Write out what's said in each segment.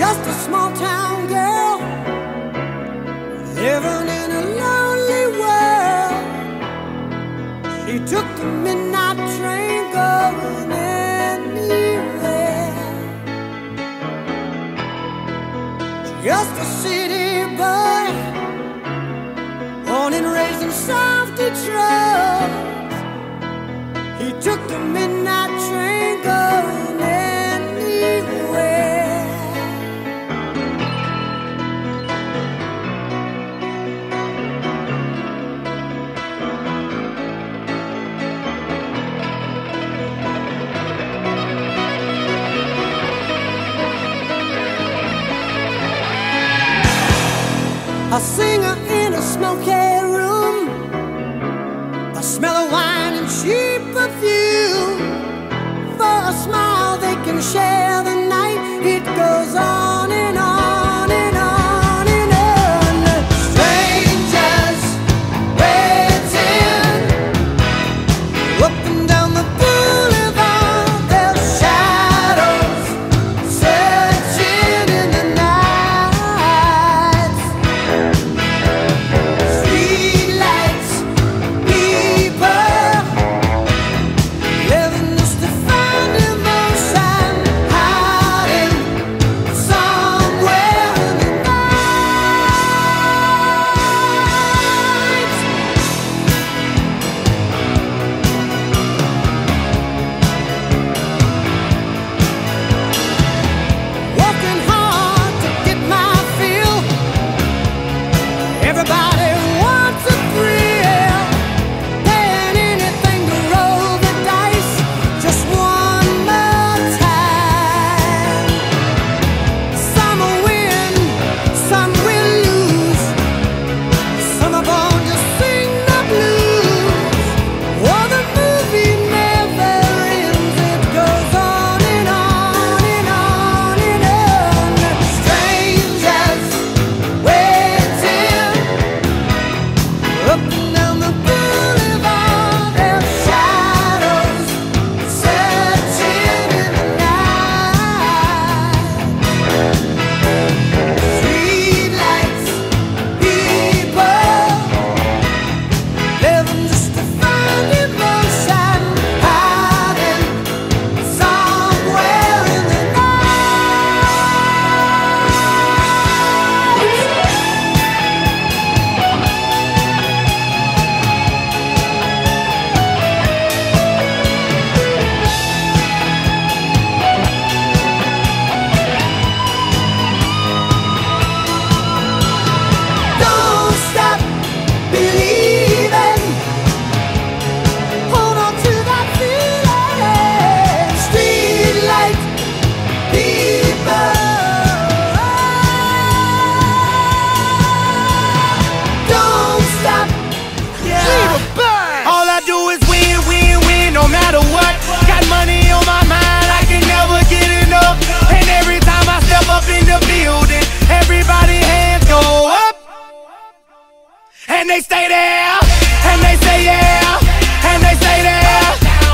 just a small town girl living in a lonely world. She took the midnight train going anywhere. Just a city boy, born and raised in South Detroit. He took the midnight train going anywhere. A singer in a smoky room, a smell of wine and cheap perfume. For a smile they can share the night. It goes on and on and on and on. Strangers waiting up and down the boulevard, their shadows searching in the night. Streetlights, people living just to find emotion, hiding somewhere in the night. Working hard to get my fill. Everybody wants a thrill, paying anything to roll the dice just one more time. Some will win, some will lose, some are born to sing the blues. Oh, the movie never ends, it goes on and on and on and on. Strangers waiting up and down the boulevard, their shadows searching in the night. Streetlights, people living just to find emotion, hiding somewhere in the Don't stop believing. Hold on to that feeling. Streetlight people. Don't stop. All I do is win, win, win, no matter what. Got money on my mind, I can never get enough. And every time I step up in the building, everybody hands go up. And they stay there, and they say yeah, and they stay there.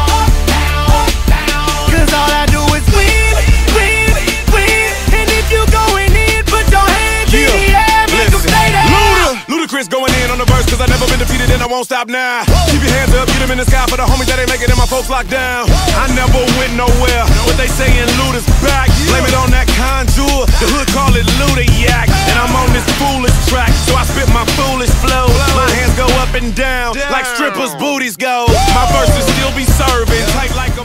Cause all I do is win, win, win. And if you going in, put your hands in the air, make them stay there. Ludacris going in on the verse, cause I never been defeated and I won't stop now. Keep your hands up, get them in the sky for the homies that ain't make it and my folks locked down. I never went nowhere, but they saying Luda's back. Blame it on that contour, the hood call it Ludayak. And I'm on this foolish track, so I spit my foolish flow. My hands go up and down, like strippers' booties go. My verses still be serving, tight like a